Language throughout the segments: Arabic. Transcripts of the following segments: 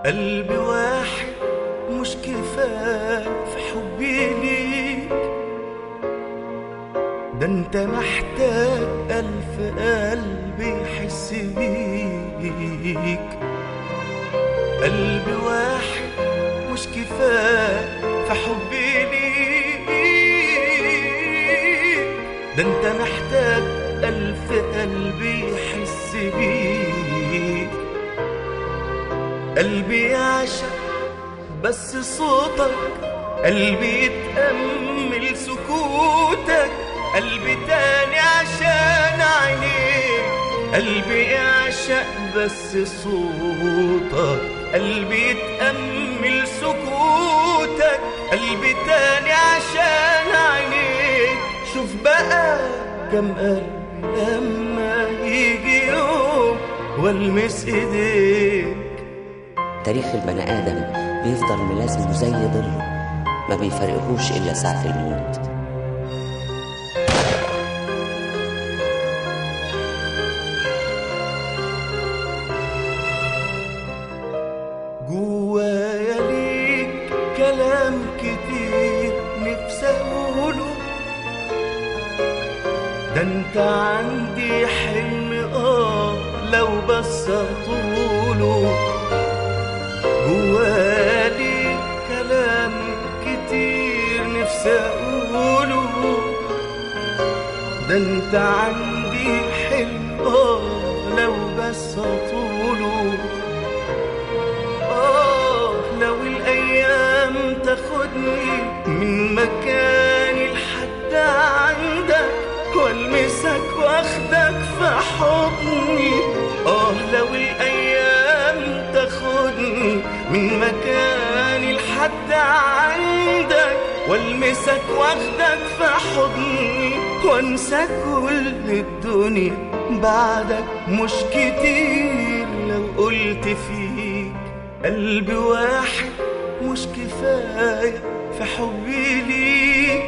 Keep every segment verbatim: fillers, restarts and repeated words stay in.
قلبي واحد مش كفاية في حبي ليك، ده انت محتاج ألف قلب يحس بيك. قلبي واحد مش كفاية في حبي ليك، ده انت محتاج ألف قلب يحس بيك. قلبي يعشق بس صوتك، قلبي يتأمل سكوتك، قلبي تاني عشان عينيك. قلبي يعشق بس صوتك، قلبي يتأمل سكوتك، قلبي تاني عشان عينيك. شوف بقى كم قلبي لما يجي يوم والمس ايديك. تاريخ البني آدم بيفضل ملازمه زي ظله، ما بيفرقهوش إلا ساعة الموت. جوايا ليك كلام كتير نفسي أقوله، ده انت عندي حلم اه لو بس أطوله. جوالي كلام كتير نفسي أقوله، ده انت عندي حلم اه لو بس أطوله. آه لو الأيام تاخدني من مكاني لحد عندك والمسك واخدك في حضني. آه لو الأيام تاخدني من مكاني لحد عندك والمسك واخدك في حضني، وانسى كل الدنيا بعدك مش كتير لو قلت فيك. قلبي واحد مش كفاية في حبي ليك،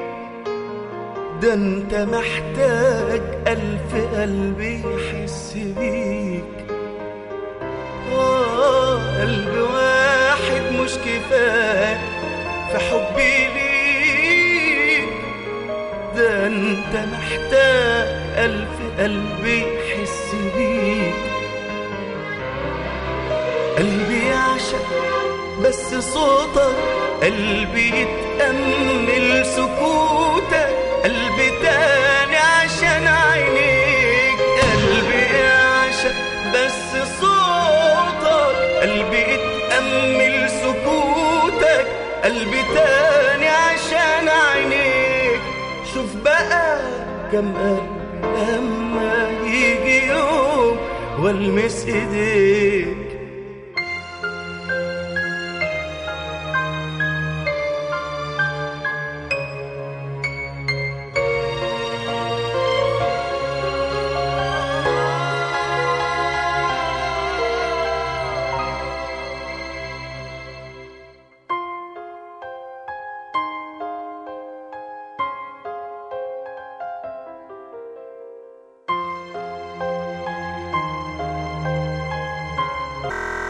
ده انت محتاج ألف قلب يحس بيك. آه قلبي واحد مش كفاية في حبي ليك، ده انت محتاج ألف قلب يحس بيك. قلبي يعشق بس صوتك، قلبي يتأمل سكوتك، قلبي تاني عشان عينيك. قلبي يعشق بس صوتك، قلبي يتأمل سكوتك، قلبي تاني عشان عينيك. شوف بقى كم قلبي لما يجي يوم والمس ايديك.